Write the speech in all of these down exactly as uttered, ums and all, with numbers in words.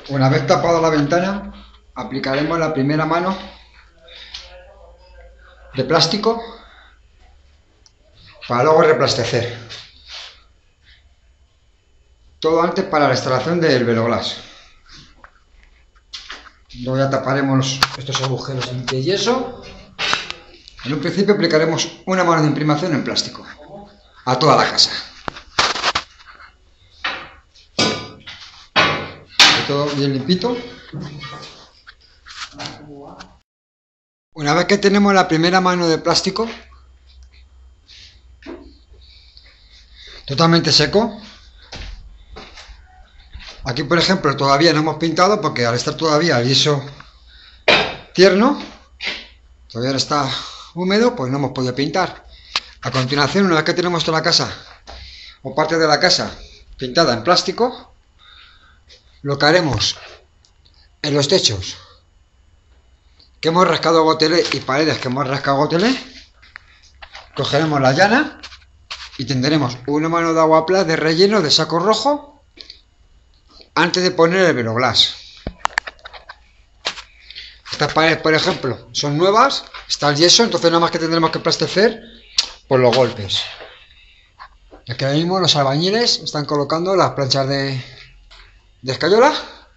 Una vez tapada la ventana, aplicaremos la primera mano de plástico para luego replastecer. Todo antes para la instalación del veloglass. Luego ya taparemos estos agujeros de yeso. En un principio aplicaremos una mano de imprimación en plástico a toda la casa. Todo bien limpito. Una vez que tenemos la primera mano de plástico totalmente seco, aquí por ejemplo todavía no hemos pintado porque al estar todavía el yeso tierno, todavía no está húmedo, pues no hemos podido pintar. A continuación, una vez que tenemos toda la casa o parte de la casa pintada en plástico, lo que haremos en los techos que hemos rascado gotelé y paredes que hemos rascado gotelé, cogeremos la llana y tendremos una mano de aguaplas de relleno de saco rojo antes de poner el veloglass. Estas paredes, por ejemplo, son nuevas, está el yeso, entonces nada más que tendremos que plastecer por los golpes. Aquí ahora mismo los albañiles están colocando las planchas de, de escayola.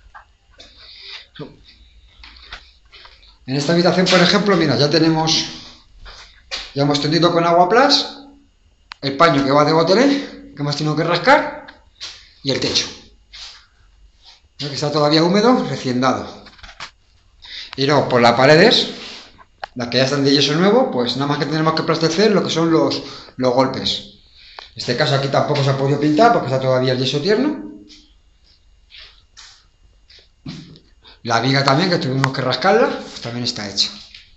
En esta habitación, por ejemplo, mira, ya tenemos, ya hemos tendido con aguaplas el paño que va de gotelé, que hemos tenido que rascar, y el techo, que está todavía húmedo, recién dado. Y luego por las paredes, las que ya están de yeso nuevo, pues nada más que tendremos que plastecer lo que son los, los golpes. En este caso aquí tampoco se ha podido pintar porque está todavía el yeso tierno. La viga también, que tuvimos que rascarla, pues también está hecha.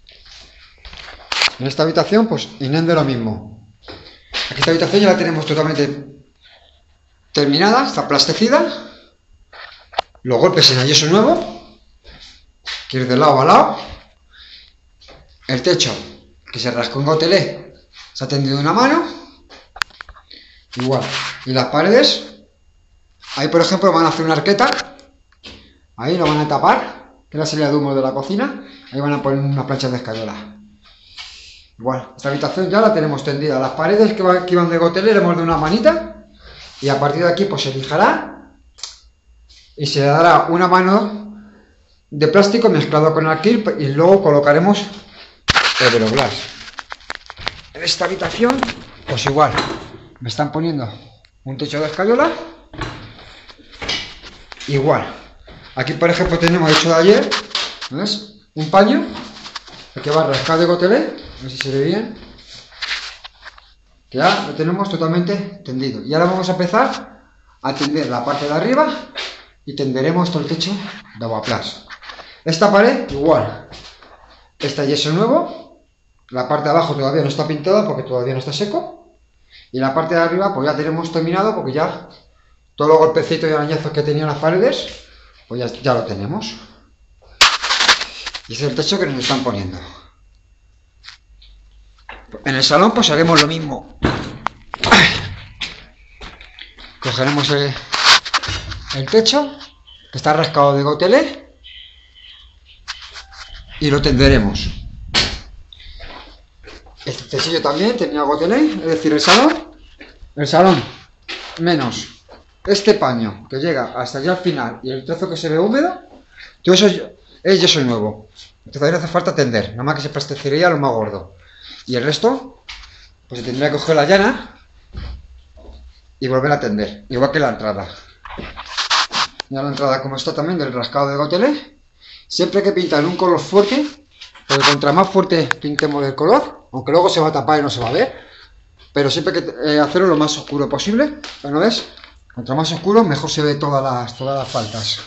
En esta habitación, pues Inés de lo mismo. Aquí esta habitación ya la tenemos totalmente terminada, está plastecida. Los golpes en el yeso nuevo, que ir de lado a lado. El techo, que se rascó en gotelé, se ha tendido una mano. Igual. Y las paredes, ahí por ejemplo van a hacer una arqueta. Ahí lo van a tapar, que es la salida de humo de la cocina. Ahí van a poner unas planchas de escayola. Igual, esta habitación ya la tenemos tendida. Las paredes que, va, que iban de gotelé le hemos de una manita. Y a partir de aquí pues se lijará. Y se le dará una mano de plástico mezclado con alquil. Y luego colocaremos el veloglass. En esta habitación, pues igual. Me están poniendo un techo de escayola. Igual. Aquí, por ejemplo, tenemos hecho de ayer, ¿ves? Un paño que va rascado de gotelé, a ver si se ve bien, que ya lo tenemos totalmente tendido. Y ahora vamos a empezar a tender la parte de arriba y tenderemos todo el techo de aguaplas. Esta pared, igual, está yeso nuevo, la parte de abajo todavía no está pintada porque todavía no está seco, y la parte de arriba pues ya tenemos terminado porque ya todos los golpecitos y arañazos que tenían las paredes pues ya, ya lo tenemos. Y ese es el techo que nos están poniendo. En el salón pues haremos lo mismo. Cogeremos el, el techo, que está rascado de gotelé, y lo tenderemos. Este techillo también tenía gotelé, es decir, el salón, el salón menos este paño que llega hasta allá al final y el trozo que se ve húmedo, todo eso es yeso nuevo. Entonces ahí no hace falta tender, nada más que se plastecería lo más gordo. Y el resto, pues se tendría que coger la llana y volver a tender, igual que la entrada. Ya la entrada como está también del rascado de gotelé. Siempre hay que pintar en un color fuerte, porque contra más fuerte pintemos el color, aunque luego se va a tapar y no se va a ver, pero siempre hay que eh, hacerlo lo más oscuro posible. ¿No ves? Contra más oscuro, mejor se ve todas las, todas las faltas.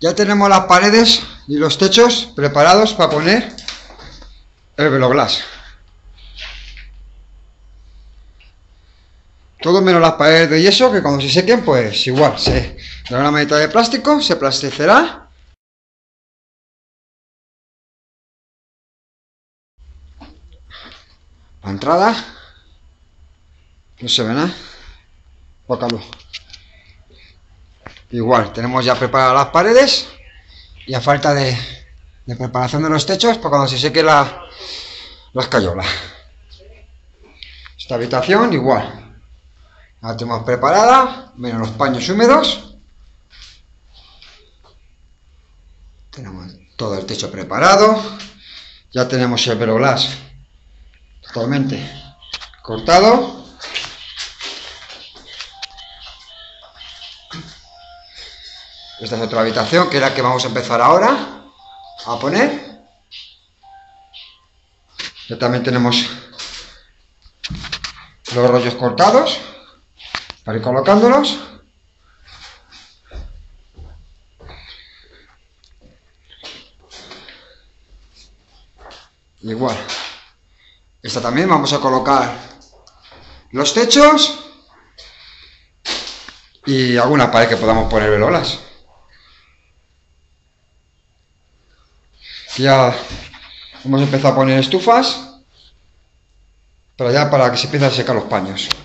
Ya tenemos las paredes y los techos preparados para poner el Veloglass. Todo menos las paredes de yeso, que cuando se sequen, pues igual, se dará una manita de plástico, se plasticerá. La entrada, no se ve nada. Poca luz. Igual, tenemos ya preparadas las paredes y a falta de, de preparación de los techos para cuando se seque la, la escayola. Esta habitación igual. La tenemos preparada, menos los paños húmedos. Tenemos todo el techo preparado. Ya tenemos el Veloglass totalmente cortado. Esta es otra habitación, que es la que vamos a empezar ahora a poner. Ya también tenemos los rollos cortados para ir colocándolos. Igual, esta también vamos a colocar los techos y alguna pared que podamos poner Veloglass. Ya hemos empezado a poner estufas, pero ya para que se empiecen a secar los paños.